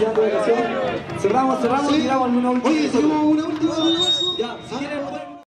llevando de ocasión. Cerramos, Sí. tiramos alguna última. Oye, tenemos una última.